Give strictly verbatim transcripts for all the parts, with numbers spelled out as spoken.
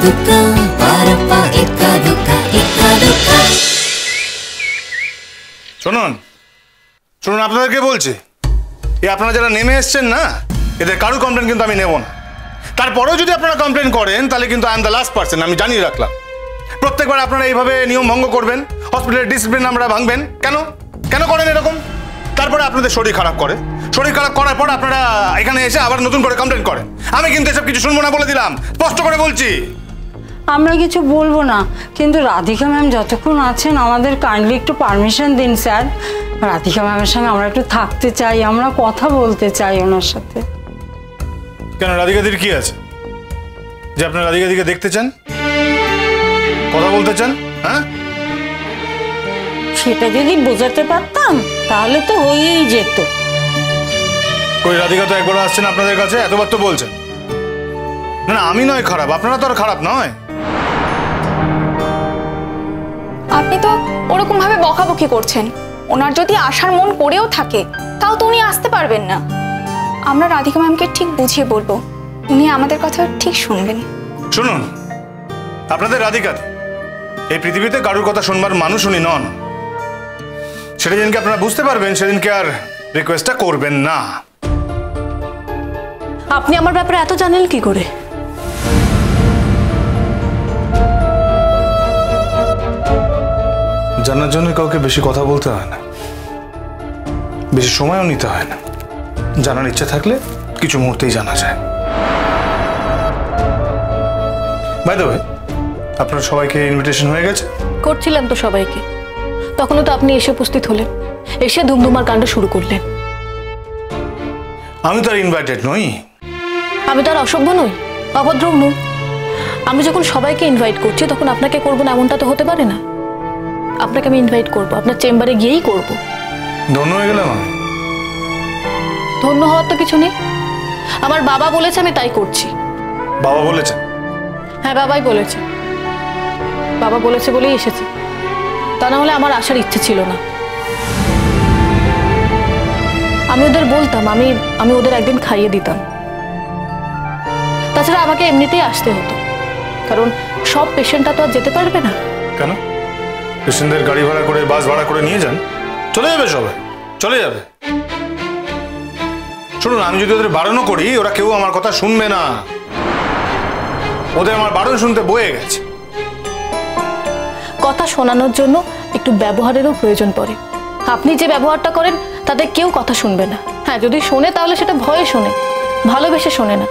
দুক্কা পারাপ্পা এক্কা দুক্কা এক্কা দুক্কা। শুনুন শুনুন আপনাদেরকে বলছি, এই আপনারা যারা নেমে এসছেন না, এদের কারো কমপ্লেন কিন্তু আমি নেব না। তারপরেও যদি আপনারা কমপ্লেন করেন তাহলে কিন্তু I am the last person, আমি জানিয়ে রাখলাম। প্রত্যেকবার আপনারা এইভাবে নিয়ম ভঙ্গ করবেন, হসপিটালের ডিসিপ্লিন আমরা ভাঙবেন, কেন কেন করেন এরকম? তারপরে আপনাদের শরীর খারাপ করে, শরীর খারাপ করার পর আপনারা এখানে এসে আবার নতুন করে কমপ্লেন করেন। আমি কিন্তু এসব কিছু শুনবো না বলে দিলাম, স্পষ্ট করে বলছি। আমরা কিছু বলবো না, কিন্তু রাধিকা ম্যাম যতক্ষণ আছেন আমাদের কাইন্ডলি একটু পারমিশন দিন স্যার। রাধিকা ম্যামের সঙ্গে আমরা একটু থাকতে চাই, আমরা কথা বলতে চাই ওনার সাথে। কেন রাধিকাদির কি আছে যে আপনারা রাধিকাদিকে দেখতে চান, কথা বলতে চান? হ্যাঁ, সেটা যদি বোঝাতে পারতাম তাহলে তো হয়েই যেত। কই রাধিকা তো একবার আসছেন আপনাদের কাছে, এতবার তো বলছেন। না না আমি নয় খারাপ, আপনারা তো আর খারাপ নয়। আপনি তো ওরকম ভাবে বকাবকি করছেন। ওনার যদি আসার মন করেও থাকে তাও তো উনি আসতে পারবেন না। আমরা রাধিকা ম্যামকে ঠিক বুঝিয়ে বলবো, উনি আমাদের কথা ঠিক শুনবেন। শুনুন, আপনাদের রাধিকা এই পৃথিবীতে কারোর কথা শুনবার মানুষ উনি নন। সেটা যেদিনকে আপনারা বুঝতে পারবেন সেদিনকে আর রিকোয়েস্টটা করবেন না। আপনি আমার ব্যাপারে এত জানেন কি করে? জানার জন্য কাউকে বেশি কথা বলতে হয় না, বেশি সময়ও নিতে হয় না। জানার ইচ্ছা থাকলে কিছু মুহূর্তেই জানা যায়। বাই দ্য ওয়ে, আপনার সবাইকে ইনভিটেশন হয়ে গেছে? করছিলাম তো সবাইকে, তখনও তো আপনি এসে উপস্থিত হলেন, এসে ধুমধুমার কাণ্ড শুরু করলেন। আমি তো আর ইনভাইটেড নই। আমি তো আর অসভ্য নই, অভদ্রও নই। আমি যখন সবাইকে ইনভাইট করছি তখন আপনাকে করবো না এমনটা তো হতে পারে না। আপনাকে আমি ইনভাইট করবো, আপনার চেম্বারে গিয়েই করবো। ধন্য হয়ে গেলাম আমি? ধন্য হওয়ার তো কিছু নেই, আমার বাবা বলেছে আমি তাই করছি। বাবা বলেছে? হ্যাঁ বাবাই বলেছে, বাবা বলেছে বলেই এসেছি, তা না হলে আমার আসার ইচ্ছে ছিল না। আমি ওদের বলতাম আমি আমি ওদের একদিন খাইয়ে দিতাম। তাছাড়া আমাকে এমনিতেই আসতে হতো, কারণ সব পেশেন্টটা তো আর যেতে পারবে না। কেন? পেশেন্টদের গাড়ি ভাড়া করে বাস ভাড়া করে নিয়ে যান, চলে যাবে সবাই, চলে যাবে। শুনুন, আমি যদি ওদের বারণও করি ওরা কেউ আমার কথা শুনবে না। ওদের আমার বারণ শুনতে বয়ে গেছে। কথা শোনানোর জন্য একটু ব্যবহারেরও প্রয়োজন পড়ে। আপনি যে ব্যবহারটা করেন তাতে কেউ কথা শুনবে না। হ্যাঁ, যদি শোনে তাহলে সেটা ভয়ে শোনে, ভালোবেসে শোনে না।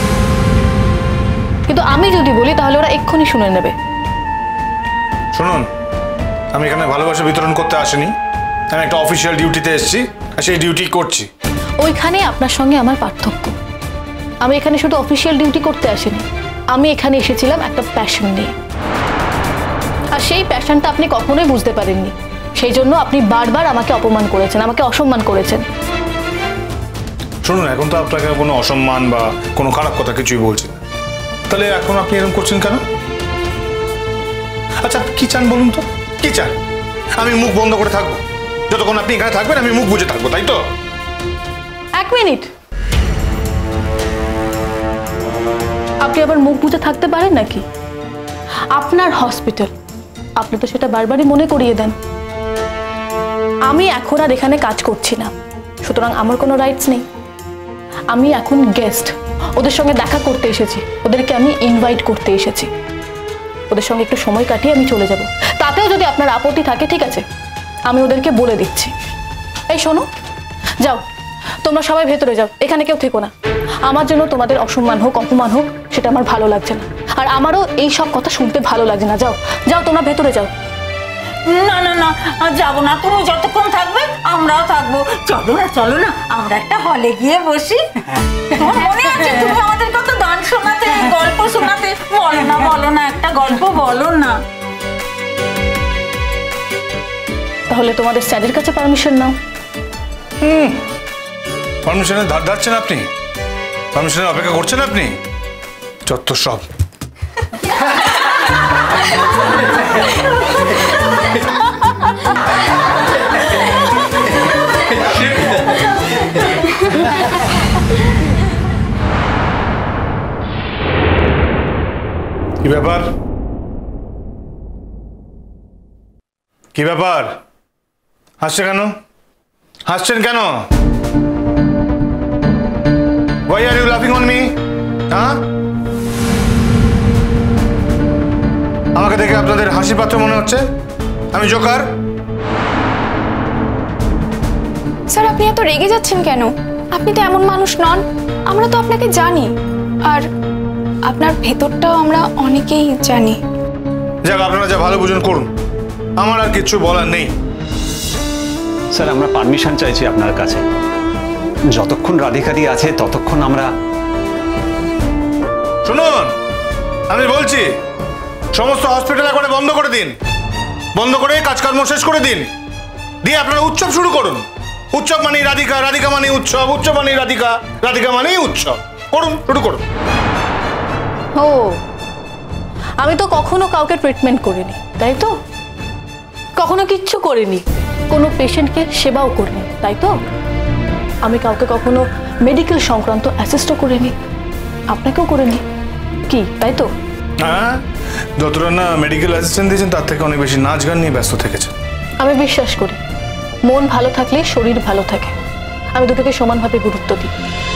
কিন্তু আমি যদি বলি তাহলে ওরা এক্ষুনি শুনে নেবে। শুনুন, আমি এখানে ভালোবাসা বিতরণ করতে আসিনি, আমি একটা অফিসিয়াল ডিউটিতে এসেছি আর সেই ডিউটি করছি। ওইখানে আপনার সঙ্গে আমার পার্থক্য। আমি এখানে শুধু অফিসিয়াল ডিউটি করতে আসিনি, আমি এখানে এসেছিলাম একটা প্যাশন নিয়ে। আর সেই প্যাশনটা আপনি কখনোই বুঝতে পারেননি, সেই জন্য আপনি বারবার আমাকে অপমান করেছেন, আমাকে অসম্মান করেছেন। শুনুন, এখন তো আপনাকে কোনো অসম্মান বা কোনো খারাপ কথা কিছুই বলছি না, তাহলে এখন আপনি এরকম করছেন কেন? আচ্ছা কি চান বলুন তো, কি চান? আমি মুখ বন্ধ করে থাকবো যতক্ষণ আপনি এখানে থাকবেন? আমি মুখ বুজে থাকবো, তাই তো? এক মিনিট, আপনি আবার মুখ বুজে থাকতে পারেন নাকি? আপনার হসপিটাল, আপনি তো সেটা বারবারই মনে করিয়ে দেন। আমি এখন আর এখানে কাজ করছি না, সুতরাং আমার কোনো রাইটস নেই। আমি এখন গেস্ট, ওদের সঙ্গে দেখা করতে এসেছি, ওদেরকে আমি ইনভাইট করতে এসেছি। ওদের সঙ্গে একটু সময় কাটিয়ে আমি চলে যাব। তাতেও যদি আপনার আপত্তি থাকে ঠিক আছে, আমি ওদেরকে বলে দিচ্ছি। এই শোনো, যাও তোমরা সবাই ভেতরে যাও, এখানে কেউ থেকো না। আমার জন্য তোমাদের অসম্মান হোক অপমান হোক সেটা আমার ভালো লাগছে না, আর আমারও এই সব কথা শুনতে ভালো লাগছে না। যাও যাও তোমরা ভেতরে যাও। না না না যাবো না, তুমি যতক্ষণ থাকবে আমরাও থাকবো। চলো না চলো না, আমরা একটা হলে গিয়ে বসি। তোমার মনে আছে তুমি আমাদের কত গান শোনাতে, গল্প শোনাতে? বলো না বলো না, একটা গল্প বলো না। তাহলে তোমাদের স্যারের কাছে পারমিশন নাও। হুম, পারমিশনের ধার ধারছেন আপনি? পারমিশনের অপেক্ষা করছেন আপনি? যত সব। কি ব্যাপার কি ব্যাপার হাসছে কেন হাসছেন কেন Why are you laughing on me? হ্যাঁ আমাকে দেখে আপনাদের হাসি পাত্র মনে হচ্ছে আমি জোকার স্যার আপনি এত রেগে যাচ্ছেন কেন? আপনি তো এমন মানুষ নন, আমরা তো আপনাকে জানি, আর আপনার ভেতরটাও আমরা অনেকেই জানি। যাক আপনারা যা ভালো বুঝুন করুন, আমার আর কিছু বলার নেই। স্যার আমরা পারমিশন চাইছি আপনার কাছে, যতক্ষণ রাধিকাদি আছে ততক্ষণ আমরা। শুনুন আমি বলছি সমস্ত হসপিটাল একবারে বন্ধ করে দিন, বন্ধ করে কাজকর্ম শেষ করে দিন, দিয়ে আপনারা উৎসব শুরু করুন। উৎসব মানেই রাধিকা, রাধিকা মানেই উৎসব, উৎসব মানেই রাধিকা, রাধিকা মানেই উৎসব। করুন শুরু করুন। ও আমি তো কখনো কাউকে ট্রিটমেন্ট করিনি, তাই তো? কখনো কিচ্ছু করিনি, কোনো পেশেন্টকে সেবাও করিনি, তাই তো? আমি কাউকে কখনো মেডিকেল সংক্রান্ত অ্যাসিস্টও করিনি, আপনাকেও করিনি, কি তাই তো? হ্যাঁ যতটা না মেডিকেল অ্যাসিস্ট্যান্ট দিয়েছেন তার থেকে অনেক বেশি নাচ গান নিয়ে ব্যস্ত থেকেছেন। আমি বিশ্বাস করি মন ভালো থাকলে শরীর ভালো থাকে, আমি দুটোকে সমানভাবে গুরুত্ব দিই।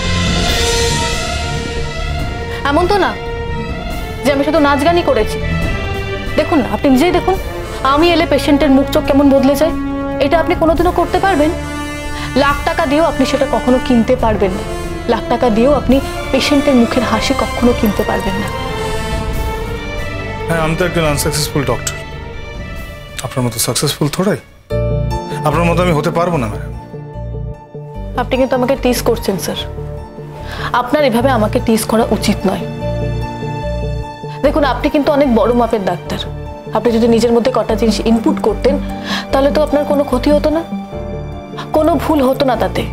এমন তো না যে আমি শুধু নাচ গানই করেছি। দেখুন না, আপনি নিজেই দেখুন, আমি এলে পেশেন্টের মুখ চোখ কেমন বদলে যায়। এটা আপনি কোনোদিনও করতে পারবেন? লাখ টাকা দিয়েও আপনি সেটা কখনো কিনতে পারবেন না, লাখ টাকা দিয়েও আপনি পেশেন্টের মুখের হাসি কখনো কিনতে পারবেন না। হ্যাঁ আমি তো একজন আনসাকসেসফুল ডক্টর, আপনার মতো সাকসেসফুল থোড়াই, আপনার মতো আমি হতে পারবো না ম্যাডাম। আপনি কিন্তু আমাকে টিজ করছেন স্যার, আপনার এভাবে আমাকে টিজ করা উচিত নয়। দেখুন আপনি কিন্তু অনেক বড় মাপের ডাক্তার, আপনি যদি নিজের মধ্যে কটা জিনিস ইনপুট করতেন তাহলে তো আপনার কোনো ক্ষতি হতো না, কোনো ভুল হতো না তাতে।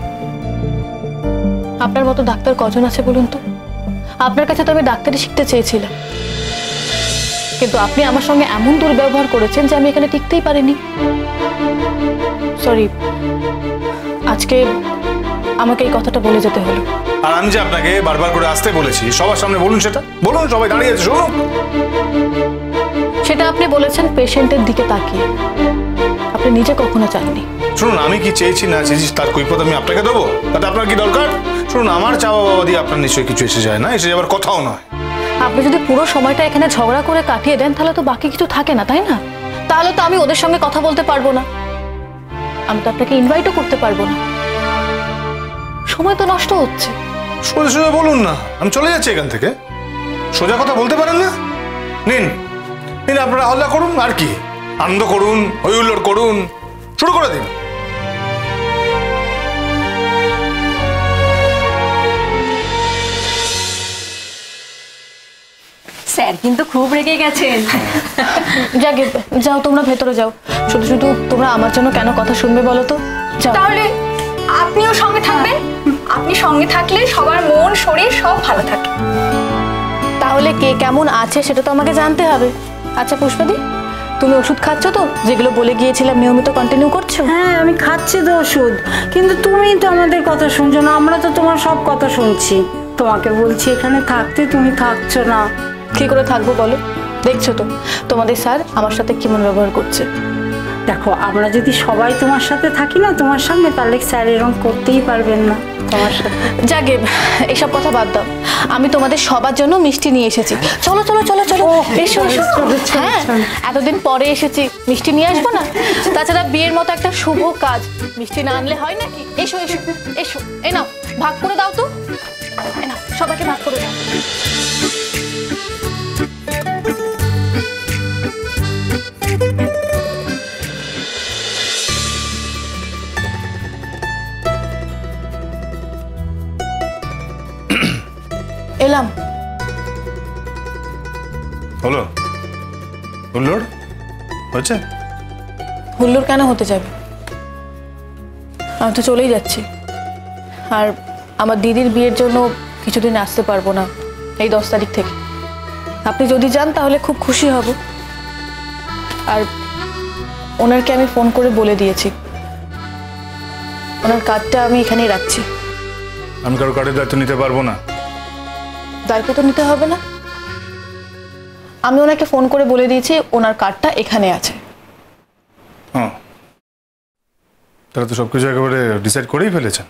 আপনার মতো ডাক্তার কজন আছে বলুন তো? আপনার কাছে তো আমি ডাক্তারি শিখতে চেয়েছিলাম, কিন্তু আপনি আমার সঙ্গে এমন দুর্ব্যবহার করেছেন যে আমি এখানে টিকতেই পারিনি। সরি, আজকে আমাকে এই কথাটা বলে যেতে হলো। আর আমি যে আপনাকে বারবার করে আসতে বলেছি, সবার সামনে বলুন সেটা, বলুন, সবাই দাঁড়িয়ে আছে শুনুন। সেটা আপনি বলেছেন পেশেন্টের দিকে তাকিয়ে, আপনি নিজে কখনো চাননি। শুনুন আমি কি চেয়েছি না চেয়েছি তার কৈফিয়ত আমি আপনাকে দেবো, তাতে আপনার কি দরকার? শুনুন আমার চাওয়া বাবা দিয়ে আপনার নিশ্চয়ই কিছু এসে যায় না, এসে যাবার কথাও নয়। আপনি যদি পুরো সময়টা এখানে ঝগড়া করে কাটিয়ে দেন তাহলে তো বাকি কিছু থাকে না, তাই না? তাহলে তো আমি ওদের সঙ্গে কথা বলতে পারবো না, আমি তো আপনাকে ইনভাইটও করতে পারবো না, সময় তো নষ্ট হচ্ছে। সোজা সোজা বলুন না, আমি চলে যাচ্ছি এখান থেকে। সোজা কথা বলতে পারেন না? নিন নিন আপনারা হল্লা করুন, আর কি আনন্দ করুন, হই হুল্লোড় করুন, শুরু করে দিন। স্যার কিন্তু খুব রেগে গেছেন। যাকে যাও, তোমরা ভেতরে যাও, শুধু শুধু তোমরা আমার জন্য কেন কথা শুনবে বলো তো? যাও। তাহলে আপনিও সঙ্গে থাকবেন, আপনি সঙ্গে থাকলে সবার মন শরীর সব ভালো থাকে। তাহলে কে কেমন আছে সেটা তো আমাকে জানতে হবে। আচ্ছা পুষ্পাদি, তুমি ওষুধ খাচ্ছ তো? যেগুলো বলে গিয়েছিলাম নিয়মিত কন্টিনিউ করছো? হ্যাঁ আমি খাচ্ছি তো ওষুধ, কিন্তু তুমি তো আমাদের কথা শুনছো না, আমরা তো তোমার সব কথা শুনছি। তোমাকে বলছি এখানে থাকতে, তুমি থাকছো না। কি করে থাকবো বলো? দেখছো তো তোমাদের স্যার আমার সাথে কেমন ব্যবহার করছে। দেখো আমরা যদি সবাই তোমার সাথে থাকি না তোমার সামনে, তাহলে স্যার এরকম করতেই পারবেন না তোমার সাথে। যাকে এসব কথা বাদ দাও, আমি তোমাদের সবার জন্য মিষ্টি নিয়ে এসেছি। চলো চলো চলো চলো, এসো এসো। হ্যাঁ এতদিন পরে এসেছি, মিষ্টি নিয়ে আসবো না? তাছাড়া বিয়ের মতো একটা শুভ কাজ মিষ্টি না আনলে হয় নাকি? এসো এসো এসো, এই নাও ভাগ করে দাও তো, এই নাও সবাইকে ভাগ করে দাও। এলাম। হলো হুল্লোড় হচ্ছে? হুল্লোড় কেন হতে যাবে? আমি তো চলেই যাচ্ছি, আর আমার দিদির বিয়ের জন্য কিছুদিন আসতে পারবো না, এই দশ তারিখ থেকে। আপনি যদি যান তাহলে খুব খুশি হব। আর ওনারকে আমি ফোন করে বলে দিয়েছি, ওনার কার্ডটা আমি এখানেই রাখছি। আমি কারো কার্ডের দায়িত্ব নিতে পারবো না। দায়িত্ব তো নিতে হবে না, আমি ওনাকে ফোন করে বলে দিয়েছি ওনার কার্ডটা এখানে আছে। হ্যাঁ, তাহলে তো সবকিছু একেবারে ডিসাইড করেই ফেলেছেন।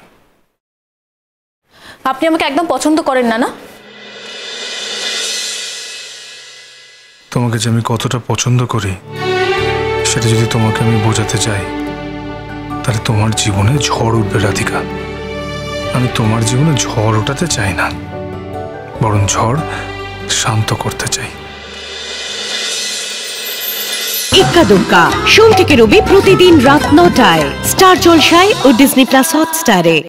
আপনি আমাকে একদম পছন্দ করেন না না? তোমাকে যে আমি কতটা পছন্দ করি সেটা যদি তোমাকে আমি বোঝাতে চাই তাহলে তোমার জীবনে ঝড় উঠবে রাধিকা। আমি তোমার জীবনে ঝড় ওঠাতে চাই না, বরং ঝড় শান্ত করতে চাই। ইক্কা দুক্কা সোম থেকে রবি প্রতিদিন রাত নটায় স্টার জলসায় ও ডিজনি প্লাস হটস্টারে।